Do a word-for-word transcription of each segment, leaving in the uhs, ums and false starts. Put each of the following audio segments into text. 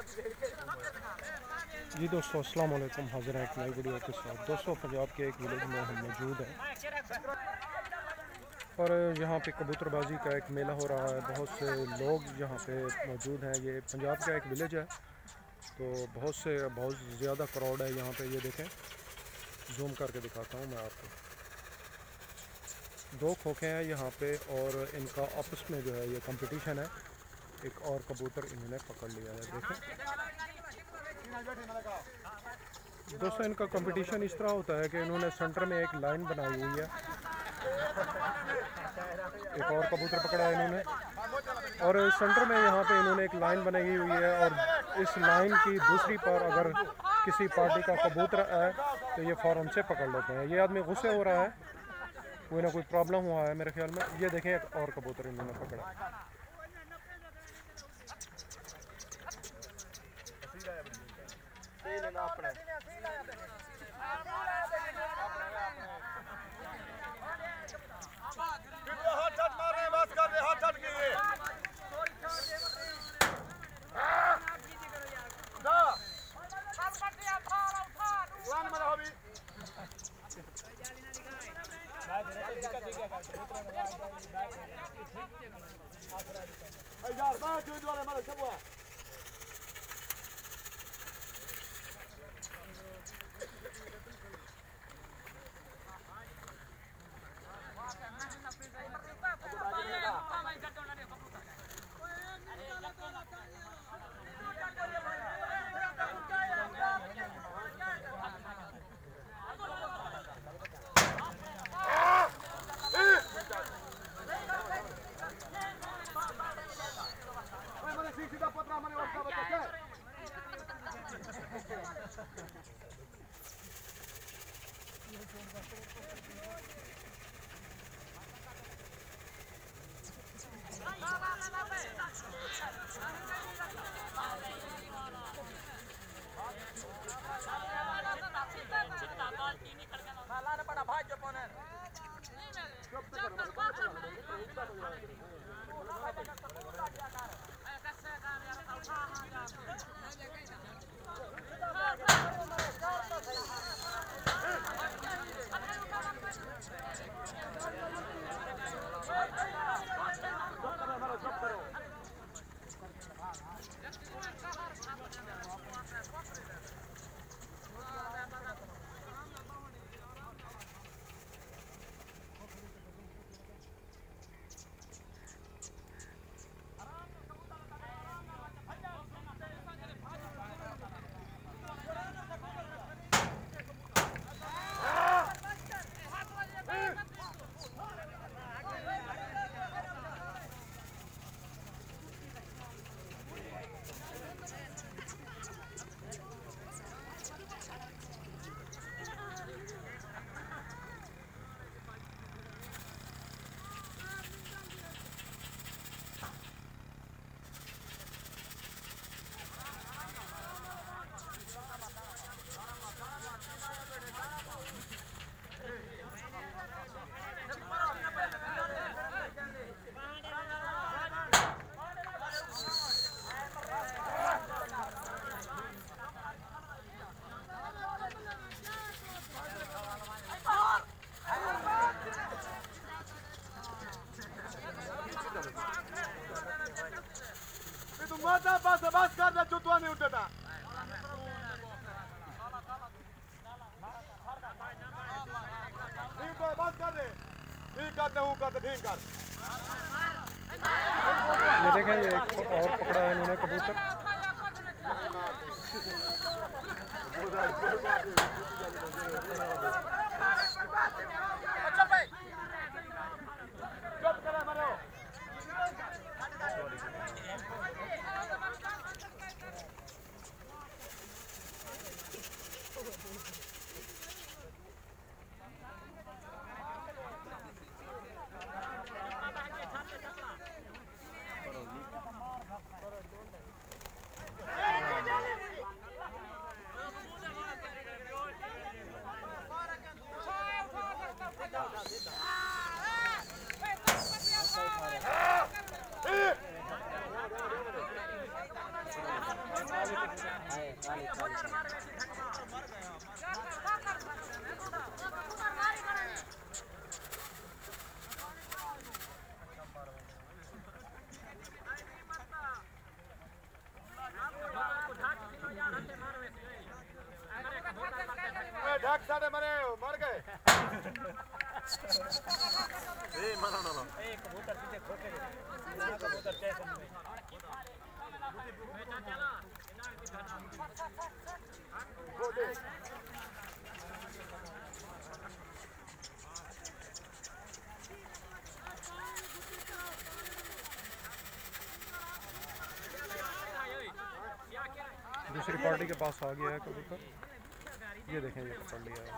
जी दोस्तों अस्सलाम वालेकुम, हाजिर है एक नई वीडियो के साथ। दोस्तों पंजाब के एक विलेज में हम मौजूद हैं और यहाँ पे कबूतरबाजी का एक मेला हो रहा है। बहुत से लोग यहाँ पे मौजूद हैं। ये पंजाब का एक विलेज है तो बहुत से बहुत ज़्यादा क्राउड है यहाँ पे। ये देखें, जूम करके दिखाता हूँ मैं आपको। दो खोखे हैं यहाँ पे और इनका आपस में जो है ये कंपटीशन है। एक और कबूतर इन्होंने पकड़ लिया है। देखें दोस्तों, इनका कंपटीशन इस तरह होता है कि इन्होंने सेंटर में एक लाइन बनाई हुई है। एक और कबूतर पकड़ा है इन्होंने और सेंटर में यहाँ पे इन्होंने एक लाइन बनाई हुई है और इस लाइन की दूसरी पर अगर किसी पार्टी का कबूतर है तो ये फ़ौरन से पकड़ लेते हैं। ये आदमी गुस्से हो रहा है, कोई ना कोई प्रॉब्लम हुआ है मेरे ख्याल में। ये देखें, एक और कबूतर इन्होंने पकड़ा। बस कर दे, चुतवा नहीं उठता। ठीक है, बस कर दे। ठीक करते हूँ, करते ठीक कर। ये देखें, ये एक और पकड़ा है इन्होंने कबूतर। ढाक साढ़े मरे मर गए ए मरो ना ए कबूतर पीछे खोके दे कबूतर चेक चला गोदे दूसरी पार्टी के पास आ गया है कबूतर। ये देखें ये पकड़ लिया है।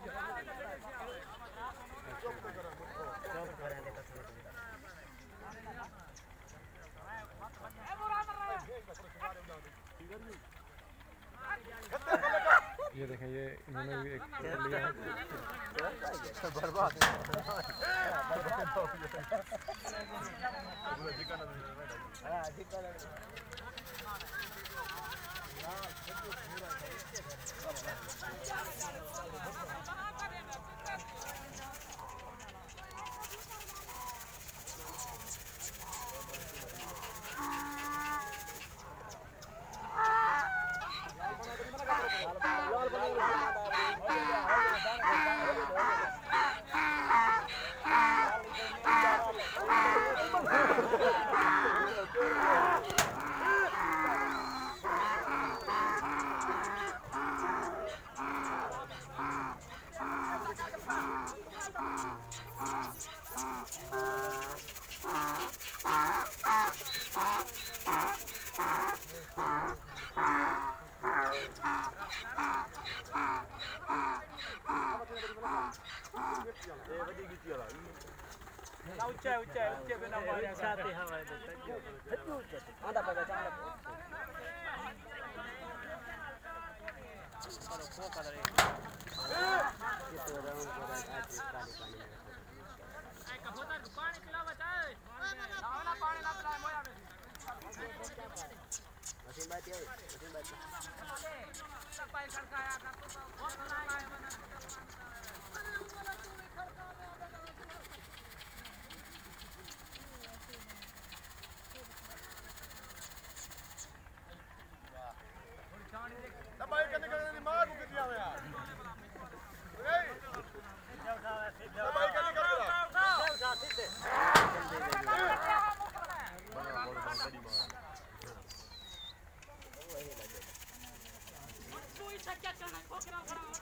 ये देखें ये इन्होंने भी एक पकड़ लिया है। बर्बाद ऊंचा ऊंचा ऊंचे पे ना मारे छाते हवाए दे हट्टू आधा पगा चांगला चलो को कर रे ये तो राउंड को आज काली पानी ए कबूतर पानी पिलावा चाहे लावना पानी ना पिलाए मोया में मशीन बात है मशीन बात सफाई खड़काया का तो बहुत खड़काया बना भाई करने करने मार को दिया हुआ यार ए भाई करने कर रहा उठा सीधे तू इसे क्या करना खोकरा खड़ा